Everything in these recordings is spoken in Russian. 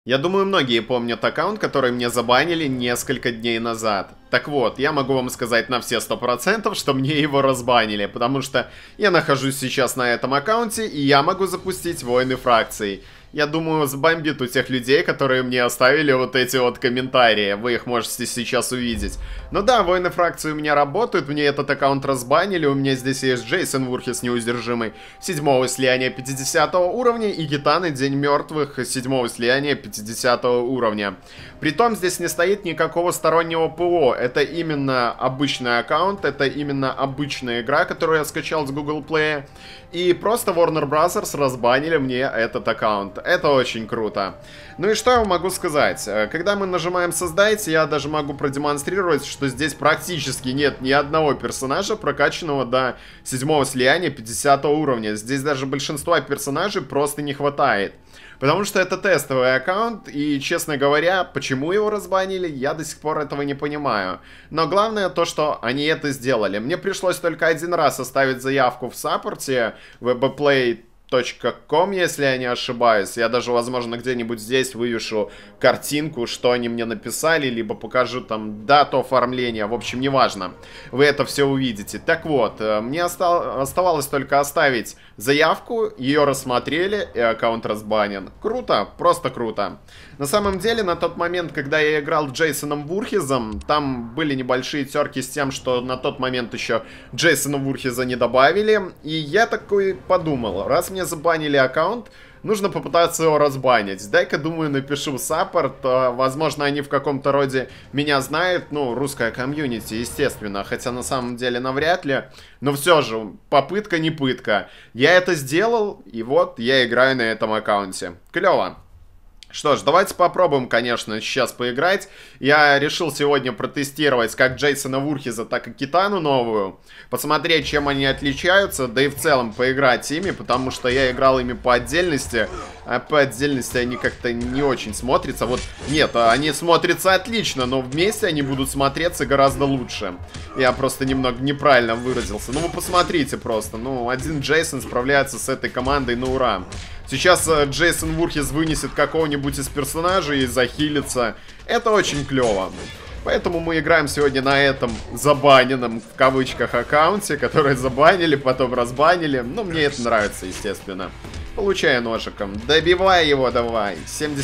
Я думаю, многие помнят аккаунт, который мне забанили несколько дней назад. Так вот, я могу вам сказать на все 100%, что мне его разбанили, потому что я нахожусь сейчас на этом аккаунте, и я могу запустить войны фракций. Я думаю, сбомбит у тех людей, которые мне оставили вот эти вот комментарии. Вы их можете сейчас увидеть. Ну да, войны фракции у меня работают, мне этот аккаунт разбанили. У меня здесь есть Джейсон Вурхис неудержимый 7-го слияния 50 уровня и Гитаны День мертвых 7-го слияния 50 уровня. Притом здесь не стоит никакого стороннего ПО. Это именно обычный аккаунт, это именно обычная игра, которую я скачал с Google Play. И просто Warner Bros. Разбанили мне этот аккаунт. Это очень круто. Ну и что я могу сказать? Когда мы нажимаем создать, я даже могу продемонстрировать, что здесь практически нет ни одного персонажа, прокачанного до 7-го слияния 50 уровня. Здесь даже большинства персонажей просто не хватает. Потому что это тестовый аккаунт, и, честно говоря, почему его разбанили, я до сих пор этого не понимаю. Но главное то, что они это сделали. Мне пришлось только один раз оставить заявку в саппорте webplay.com, если я не ошибаюсь. Я даже, возможно, где-нибудь здесь вывешу картинку, что они мне написали, либо покажу там дату оформления. В общем, неважно. Вы это все увидите. Так вот, мне оставалось только оставить заявку, ее рассмотрели, и аккаунт разбанен. Круто, просто круто. На самом деле, на тот момент, когда я играл Джейсоном Вурхизом, там были небольшие терки с тем, что на тот момент еще Джейсона Вурхиза не добавили. И я такой подумал, раз мне забанили аккаунт, нужно попытаться его разбанить. Дай-ка, думаю, напишу саппорт. Возможно, они в каком-то роде меня знают. Ну, русская комьюнити, естественно. Хотя на самом деле навряд ли. Но все же, попытка не пытка. Я это сделал, и вот я играю на этом аккаунте. Клево. Что ж, давайте попробуем, конечно, сейчас поиграть. Я решил сегодня протестировать как Джейсона Вурхиза, так и Китану новую. Посмотреть, чем они отличаются, да и в целом поиграть ими, потому что я играл ими по отдельности. А по отдельности они как-то не очень смотрятся. Вот, нет, они смотрятся отлично, но вместе они будут смотреться гораздо лучше. Я просто немного неправильно выразился. Ну, вы посмотрите просто. Ну, один Джейсон справляется с этой командой на ура. Сейчас Джейсон Вурхиз вынесет какого-нибудь из персонажей и захилится. Это очень клево. Поэтому мы играем сегодня на этом забаненном, в кавычках, аккаунте, который забанили, потом разбанили. Ну, мне это нравится, естественно. Получаю ножиком. Добивай его давай.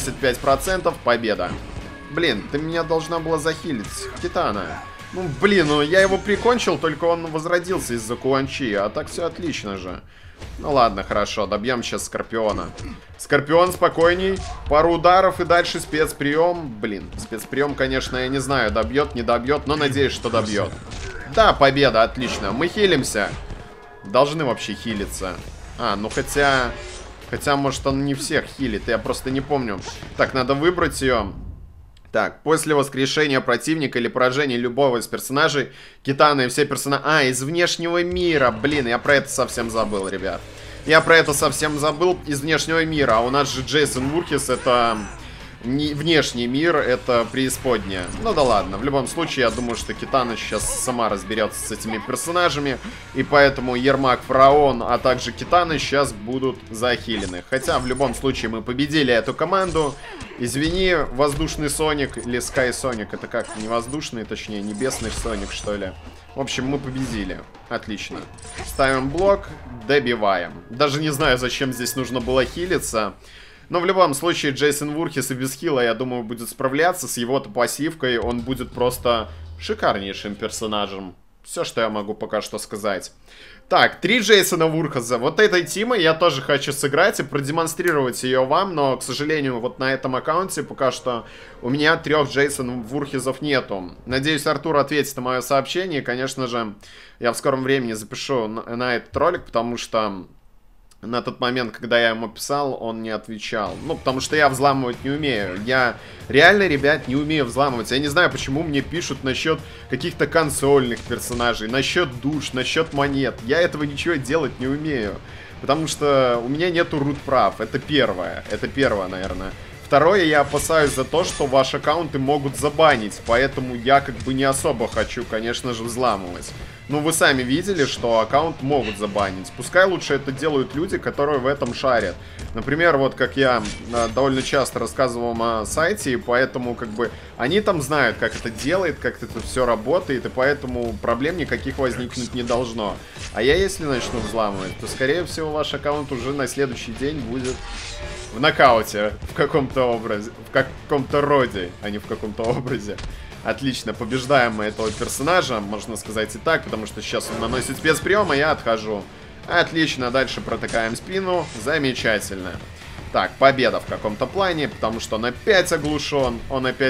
75% победа. Блин, ты меня должна была захилить, Китана. Ну, блин, ну я его прикончил, только он возродился из-за Куанчи. А так все отлично же. Ну ладно, хорошо, добьем сейчас Скорпиона. Скорпион, спокойней. Пару ударов и дальше спецприем. Блин, спецприем, конечно, я не знаю, добьет, не добьет, но надеюсь, что добьет. Да, победа, отлично. Мы хилимся. Должны вообще хилиться. А, ну хотя... Хотя, может, он не всех хилит, я просто не помню. Так, надо выбрать ее. Так, после воскрешения противника или поражения любого из персонажей, Китана и все персонажи... А, из внешнего мира. Блин, я про это совсем забыл, ребят. Я про это совсем забыл. Из внешнего мира. А у нас же Джейсон Вурхис это... Не внешний мир, это преисподняя. Ну да ладно, в любом случае, я думаю, что Китана сейчас сама разберется с этими персонажами. И поэтому Ермак, Фараон, а также Китана сейчас будут захилены. Хотя, в любом случае, мы победили эту команду. Извини, воздушный Соник или Скай Соник. Это как, не воздушный, точнее, небесный Соник, что ли. В общем, мы победили. Отлично. Ставим блок, добиваем. Даже не знаю, зачем здесь нужно было хилиться. Но в любом случае Джейсон Вурхис и без хила, я думаю, будет справляться. С его-то пассивкой он будет просто шикарнейшим персонажем. Все, что я могу пока что сказать. Так, 3 Джейсона Вурхиза. Вот этой тимой я тоже хочу сыграть и продемонстрировать ее вам. Но, к сожалению, вот на этом аккаунте пока что у меня 3 Джейсонов Вурхизов нету. Надеюсь, Артур ответит на мое сообщение. И, конечно же, я в скором времени запишу на этот ролик, потому что... На тот момент, когда я ему писал, он не отвечал. Ну, потому что я взламывать не умею. Я реально, ребят, не умею взламывать. Я не знаю, почему мне пишут насчет каких-то консольных персонажей, насчет душ, насчет монет. Я этого ничего делать не умею. Потому что у меня нету root прав. Это первое. Это первое, наверное. Второе, я опасаюсь за то, что ваши аккаунты могут забанить. Поэтому я как бы не особо хочу, конечно же, взламывать. Ну, вы сами видели, что аккаунт могут забанить. Пускай лучше это делают люди, которые в этом шарят. Например, вот как я довольно часто рассказывал на сайте, и поэтому как бы они там знают, как это делает, как это все работает, и поэтому проблем никаких возникнуть не должно. А я, если начну взламывать, то, скорее всего, ваш аккаунт уже на следующий день будет в нокауте в каком-то образе, в каком-то роде, а не в каком-то образе. Отлично, побеждаем мы этого персонажа, можно сказать и так, потому что сейчас он наносит спецприем, а я отхожу. Отлично, дальше протыкаем спину, замечательно. Так, победа в каком-то плане, потому что он опять оглушен,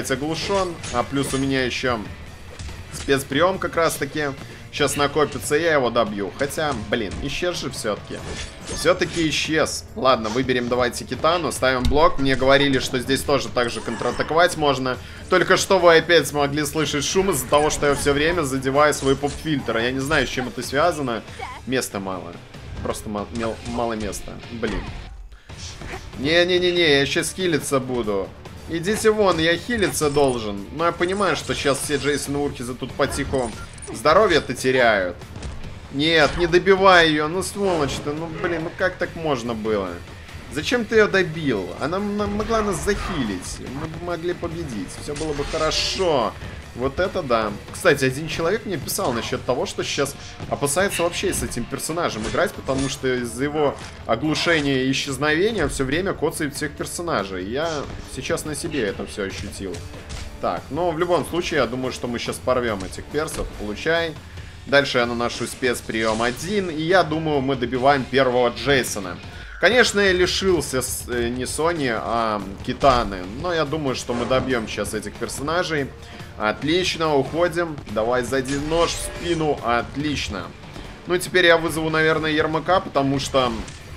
а плюс у меня еще спецприем как раз таки. Сейчас накопится, я его добью. Хотя, блин, исчез же все-таки. Все-таки исчез. Ладно, выберем давайте Китану, ставим блок. Мне говорили, что здесь тоже так же контратаковать можно. Только что вы опять смогли слышать шум из-за того, что я все время задеваю свой поп-фильтр. Я не знаю, с чем это связано. Места мало. Просто мало места. Блин. Не-не-не-не, я сейчас хилиться буду. Идите вон, я хилиться должен. Но я понимаю, что сейчас все Джейсон Уркизы тут потихо здоровье-то теряют. Нет, не добивай ее, ну сволочь-то, ну блин, ну как так можно было? Зачем ты ее добил? Она могла нас захилить, мы бы могли победить, все было бы хорошо. Вот это да. Кстати, один человек мне писал насчет того, что сейчас опасается вообще с этим персонажем играть, потому что из-за его оглушения и исчезновения все время коцает всех персонажей. Я сейчас на себе это все ощутил. Так, но в любом случае, я думаю, что мы сейчас порвем этих персов. Получай. Дальше я наношу спецприем 1, и я думаю, мы добиваем первого Джейсона. Конечно, я лишился не Сони, а Китаны, но я думаю, что мы добьем сейчас этих персонажей. Отлично, уходим. Давай сзади нож в спину. Отлично. Ну, теперь я вызову, наверное, Ермака, потому что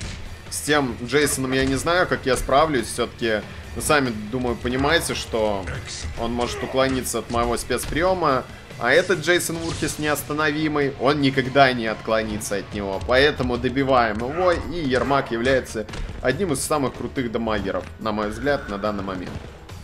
с тем Джейсоном я не знаю, как я справлюсь. Все-таки вы сами, думаю, понимаете, что он может уклониться от моего спецприема. А этот Джейсон Уркис неостановимый, он никогда не отклонится от него. Поэтому добиваем его, и Ермак является одним из самых крутых дамагеров, на мой взгляд, на данный момент.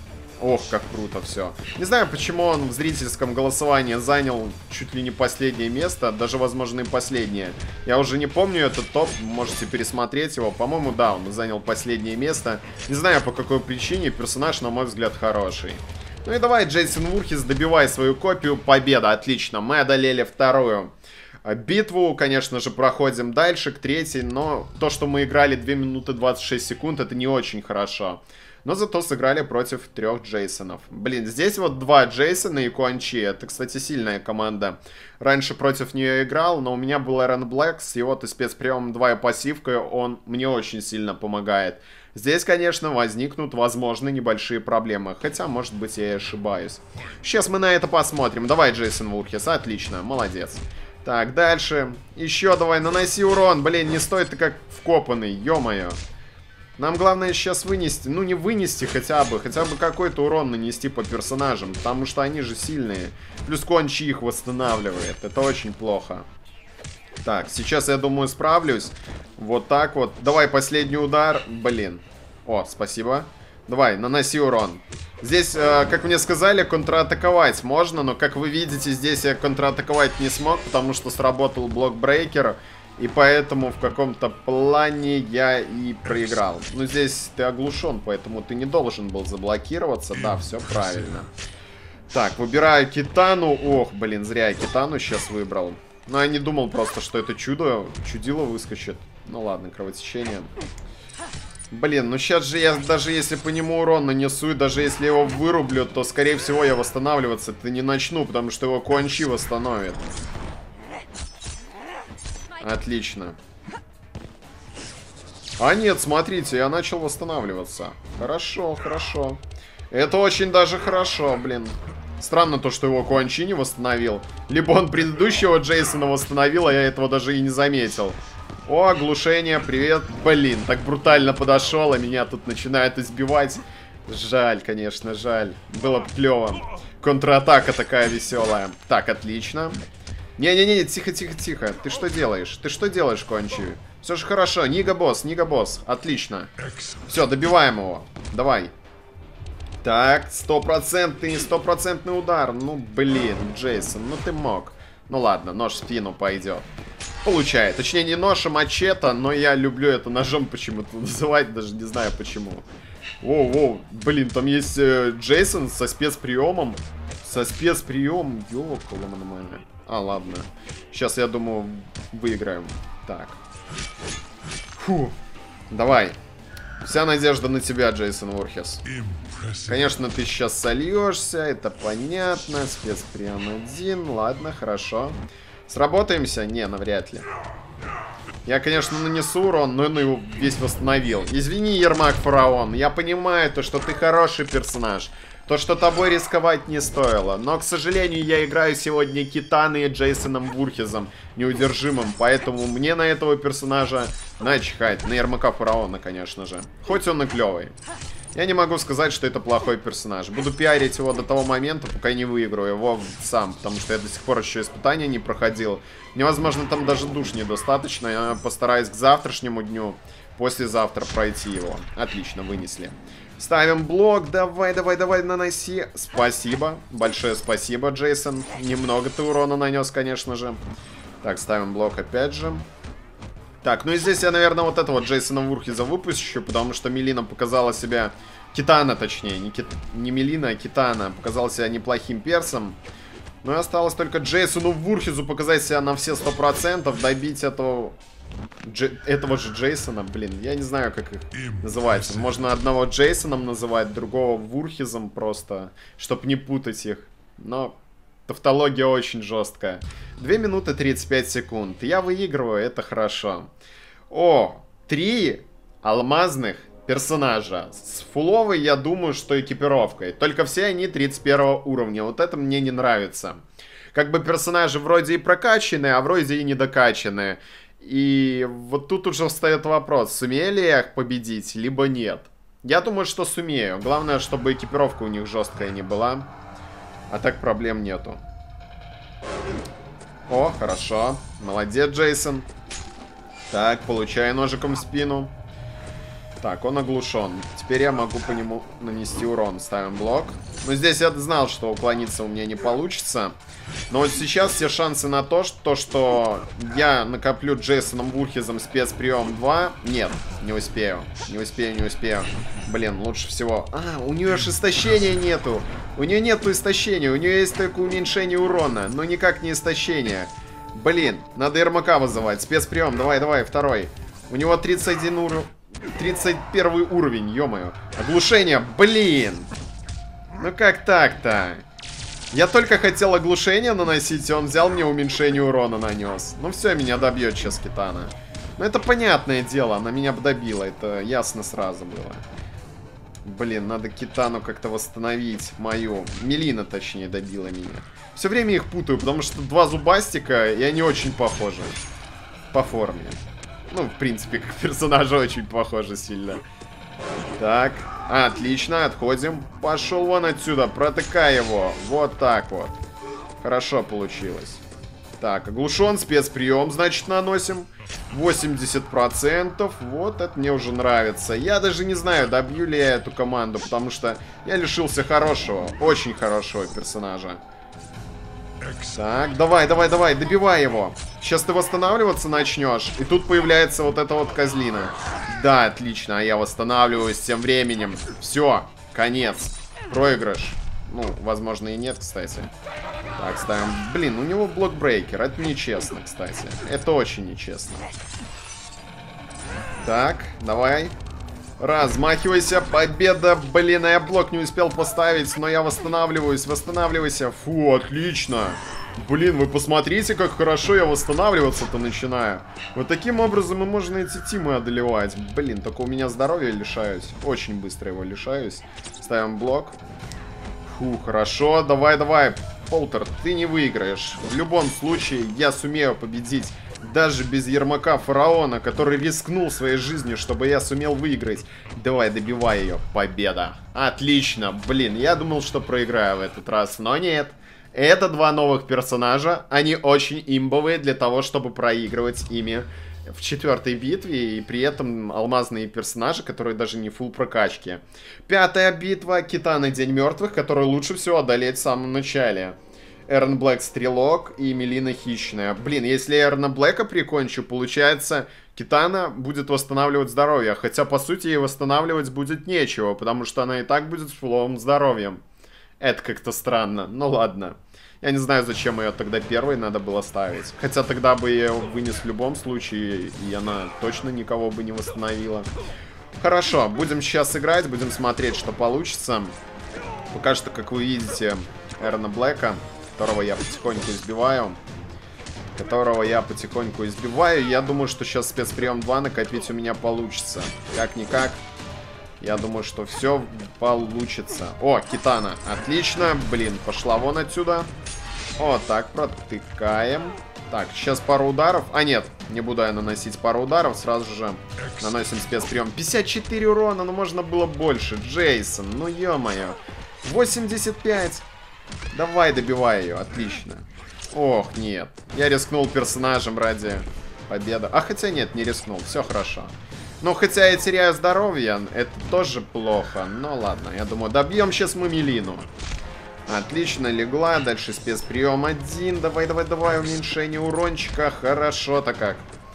Ох, как круто все. Не знаю, почему он в зрительском голосовании занял чуть ли не последнее место, даже, возможно, и последнее. Я уже не помню этот топ, можете пересмотреть его. По-моему, да, он занял последнее место. Не знаю, по какой причине, персонаж, на мой взгляд, хороший. Ну и давай, Джейсон Уркис, добивай свою копию. Победа, отлично, мы одолели вторую битву. Конечно же, проходим дальше, к третьей. Но то, что мы играли 2 минуты 26 секунд, это не очень хорошо. Но зато сыграли против 3 Джейсонов. Блин, здесь вот 2 Джейсона и Quan Chi. Это, кстати, сильная команда. Раньше против нее играл, но у меня был Эрен Блэк с его-то спецприемом 2 и пассивкой. Он мне очень сильно помогает. Здесь, конечно, возникнут, возможно, небольшие проблемы. Хотя, может быть, я и ошибаюсь. Сейчас мы на это посмотрим. Давай, Джейсон Уркис. Отлично, молодец. Так, дальше. Еще давай, наноси урон. Блин, не стоит ты как вкопанный, ё-моё. Нам главное сейчас вынести, ну не вынести хотя бы какой-то урон нанести по персонажам, потому что они же сильные. Плюс Quan Chi их восстанавливает, это очень плохо. Так, сейчас я думаю справлюсь. Вот так вот. Давай последний удар, блин. О, спасибо. Давай, наноси урон. Здесь, как мне сказали, контратаковать можно, но как вы видите, здесь я контратаковать не смог, потому что сработал блокбрейкер. И поэтому в каком-то плане я и проиграл. Но здесь ты оглушен, поэтому ты не должен был заблокироваться. Да, все правильно. Так, выбираю Китану. Ох, блин, зря я Китану сейчас выбрал. Но я не думал просто, что это чудило выскочит. Ну ладно, кровотечение. Блин, ну сейчас же я, даже если по нему урон нанесу, и даже если его вырублю, то, скорее всего, я восстанавливаться-то не начну, потому что его Quan Chi восстановит. Отлично. А нет, смотрите, я начал восстанавливаться. Хорошо, хорошо. Это очень даже хорошо, блин. Странно то, что его Quan Chi не восстановил. Либо он предыдущего Джейсона восстановил, а я этого даже и не заметил. О, оглушение, привет. Блин, так брутально подошел, а меня тут начинают избивать. Жаль, конечно, жаль. Было бы клево. Контратака такая веселая. Так, отлично. Не-не-не, тихо-тихо-тихо. Ты что делаешь? Ты что делаешь, Quan Chi? Все же хорошо. Нига-босс, Нига-босс. Отлично. Все, добиваем его. Давай. Так, стопроцентный удар. Ну, блин, Джейсон, ну ты мог. Ну ладно, нож в спину пойдет. Получает. Точнее, не нож, а мачете, но я люблю это ножом почему-то называть, даже не знаю почему. Воу, блин, там есть Джейсон со спецприемом. Со спецприемом. Ёкало нормально. А, ладно. Сейчас, я думаю, выиграем. Так. Фу. Давай. Вся надежда на тебя, Джейсон Вурхес. Конечно, ты сейчас сольешься, это понятно. Спецприем 1. Ладно, хорошо. Сработаемся? Не, навряд ли. Я, конечно, нанесу урон, но он его весь восстановил. Извини, Ермак Фараон, я понимаю то, что ты хороший персонаж. То, что тобой рисковать не стоило. Но, к сожалению, я играю сегодня Китаной и Джейсоном Вурхезом неудержимым. Поэтому мне на этого персонажа начихать. На Ермака Фараона, конечно же. Хоть он и клевый. Я не могу сказать, что это плохой персонаж. Буду пиарить его до того момента, пока не выиграю его сам. Потому что я до сих пор еще испытания не проходил. Мне, возможно, там даже душ недостаточно. Я постараюсь к завтрашнему дню, послезавтра пройти его. Отлично, вынесли. Ставим блок. Давай, наноси. Спасибо. Большое спасибо, Джейсон. Немного ты урона нанес, конечно же. Так, ставим блок опять же. Так, ну и здесь я, наверное, вот этого Джейсона Вурхеза выпущу, потому что Мелина показала себя... Китана, точнее, не Мелина, а Китана. Показала себя неплохим персом. Ну и осталось только Джейсону Вурхезу показать себя на все 100%, добить этого же Джейсона, блин, я не знаю, как их называется. Можно одного Джейсоном называть, другого Вурхезом просто, чтобы не путать их. Но... Тавтология очень жесткая. 2 минуты 35 секунд. Я выигрываю, это хорошо. О, 3 алмазных персонажа. С фуловой, я думаю, что экипировкой. Только все они 31 уровня. Вот это мне не нравится. Как бы персонажи вроде и прокачанные, а вроде и недокачанные. И вот тут уже встает вопрос, сумею ли я их победить, либо нет. Я думаю, что сумею. Главное, чтобы экипировка у них жесткая не была. А так проблем нету. О, хорошо. Молодец, Джейсон. Так, получаю ножиком в спину. Так, он оглушен. Теперь я могу по нему нанести урон. Ставим блок. Но здесь я знал, что уклониться у меня не получится. Но вот сейчас все шансы на то, что я накоплю Джейсоном Вурхезом спецприем 2. Нет, не успею. Не успею. Блин, лучше всего... А, у нее аж истощения нету. У нее нету истощения. У нее есть только уменьшение урона, но никак не истощение. Блин, надо Ермака вызывать. Спецприем, давай, второй. У него 31 уровень. 31 уровень, ё-моё. Оглушение, блин. Ну как так-то? Я только хотел оглушение наносить, и он взял мне уменьшение урона нанес. Ну все, меня добьет сейчас Китана. Ну это понятное дело, она меня бы добила, это ясно сразу было. Блин, надо Китану как-то восстановить мою. Мелина, точнее, добила меня. Все время их путаю, потому что два зубастика, и они очень похожи. По форме. Ну, в принципе, как персонажи очень похожи сильно. Так, отлично, отходим. Пошел вон отсюда, протыкай его. Вот так вот. Хорошо получилось. Так, оглушен, спецприем, значит, наносим. 80%. Вот это мне уже нравится. Я даже не знаю, добью ли я эту команду, потому что я лишился хорошего, очень хорошего персонажа. Так, давай, добивай его. Сейчас ты восстанавливаться начнешь, и тут появляется вот эта вот козлина. Да, отлично, а я восстанавливаюсь тем временем. Все, конец. Проигрыш. Ну, возможно и нет, кстати. Так, ставим. Блин, у него блокбрейкер. Это нечестно, кстати. Это очень нечестно. Так, давай. Размахивайся, победа. Блин, а я блок не успел поставить, но я восстанавливаюсь. Восстанавливайся. Фу, отлично. Блин, вы посмотрите, как хорошо я восстанавливаться-то начинаю. Вот таким образом и можно эти тимы одолевать. Блин, только у меня здоровья лишаюсь. Очень быстро его лишаюсь. Ставим блок. Фу, хорошо. Давай. Полтер, ты не выиграешь. В любом случае, я сумею победить. Даже без Ермака Фараона, который рискнул своей жизнью, чтобы я сумел выиграть. Давай, добивай ее. Победа. Отлично. Блин, я думал, что проиграю в этот раз, но нет. Это два новых персонажа. Они очень имбовые для того, чтобы проигрывать ими в 4-й битве. И при этом алмазные персонажи, которые даже не фулл прокачки. 5-я битва. Китана День Мертвых, которую лучше всего одолеть в самом начале. Эрон Блэк Стрелок и Мелина Хищная. Блин, если я Эрона Блэка прикончу, получается, Китана будет восстанавливать здоровье. Хотя, по сути, ей восстанавливать будет нечего, потому что она и так будет с фуловым здоровьем. Это как-то странно. Ну ладно. Я не знаю, зачем ее тогда первой надо было ставить. Хотя тогда бы я ее вынес в любом случае, и она точно никого бы не восстановила. Хорошо, будем сейчас играть, будем смотреть, что получится. Пока что, как вы видите, Эрона Блэка, которого я потихоньку избиваю. Я думаю, что сейчас спецприем 2 накопить у меня получится. Как-никак. Я думаю, что все получится. О, Китана. Отлично. Блин, пошла вон отсюда. Вот так, протыкаем. Так, сейчас пару ударов. А, нет, не буду я наносить пару ударов. Сразу же наносим спецприем. 54 урона, ну можно было больше. Джейсон, ну ё-моё. 85. Давай, добивай ее. Отлично. Ох, нет. Я рискнул персонажем ради победы. А, хотя нет, не рискнул. Все хорошо. Ну, хотя я теряю здоровье, это тоже плохо. Ну, ладно, я думаю, добьем сейчас мы Мелину. Отлично, легла. Дальше спецприем 1. Давай, давай, давай. Уменьшение урончика. Хорошо-то как.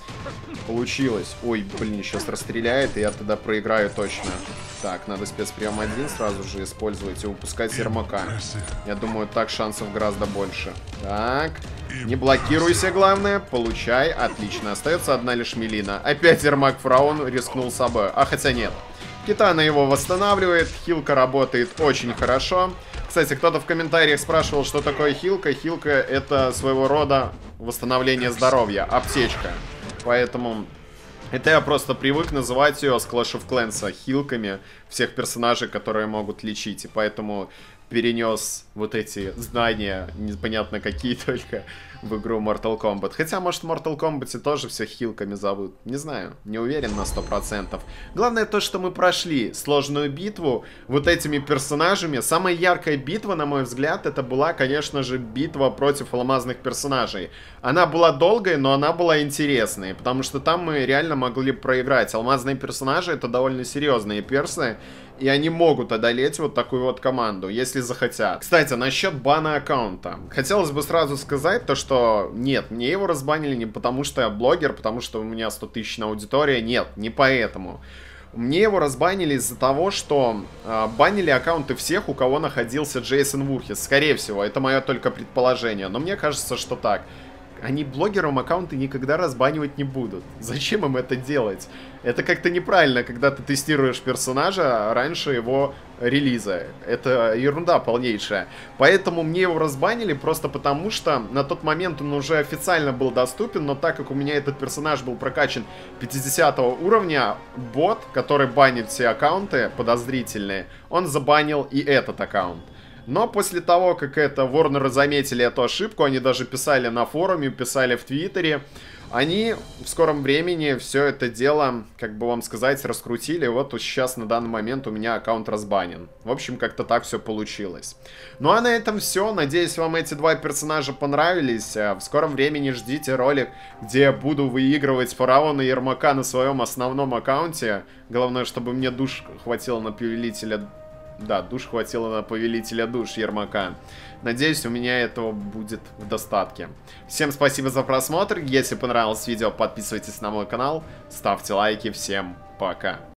Получилось. Ой, блин, сейчас расстреляет, и я тогда проиграю точно. Так, надо спецприем 1 сразу же использовать и выпускать Ермака. Я думаю, так шансов гораздо больше. Так, не блокируйся, главное. Получай. Отлично. Остается одна лишь Мелина. Опять Ермак Фараон рискнул собой. А хотя нет. Китана его восстанавливает. Хилка работает очень хорошо. Кстати, кто-то в комментариях спрашивал, что такое хилка. Хилка — это своего рода восстановление здоровья. Аптечка. Поэтому это я просто привык называть ее с Clash of Clans хилками всех персонажей, которые могут лечить. И поэтому перенес вот эти знания, непонятно какие только, в игру Mortal Kombat. Хотя, может, в Mortal Kombat тоже всех хилками зовут. Не знаю, не уверен на 100%. Главное то, что мы прошли сложную битву вот этими персонажами. Самая яркая битва, на мой взгляд, это была, конечно же, битва против алмазных персонажей. Она была долгой, но она была интересной, потому что там мы реально могли проиграть. Алмазные персонажи — это довольно серьезные персы, и они могут одолеть вот такую вот команду, если захотят. Кстати, насчет бана аккаунта. Хотелось бы сразу сказать то, что нет, мне его разбанили не потому, что я блогер, потому что у меня 100 000 на аудитория. Нет, не поэтому. Мне его разбанили из-за того, что банили аккаунты всех, у кого находился Джейсон Вурхис. Скорее всего, это мое только предположение, но мне кажется, что так. Они блогерам аккаунты никогда разбанивать не будут. Зачем им это делать? Это как-то неправильно, когда ты тестируешь персонажа раньше его релиза. Это ерунда полнейшая. Поэтому мне его разбанили просто потому, что на тот момент он уже официально был доступен, но так как у меня этот персонаж был прокачан 50 уровня, бот, который банит все аккаунты подозрительные, он забанил и этот аккаунт. Но после того, как это Warner заметили эту ошибку, они даже писали на форуме, писали в Твиттере, они в скором времени все это дело, как бы вам сказать, раскрутили. Вот сейчас на данный момент у меня аккаунт разбанен. В общем, как-то так все получилось. Ну а на этом все. Надеюсь, вам эти два персонажа понравились. В скором времени ждите ролик, где я буду выигрывать Фараона и Ермака на своем основном аккаунте. Главное, чтобы мне душ хватило на повелителя... Да, душ хватило на повелителя душ Ермака. Надеюсь, у меня этого будет в достатке. Всем спасибо за просмотр. Если понравилось видео, подписывайтесь на мой канал, ставьте лайки. Всем пока.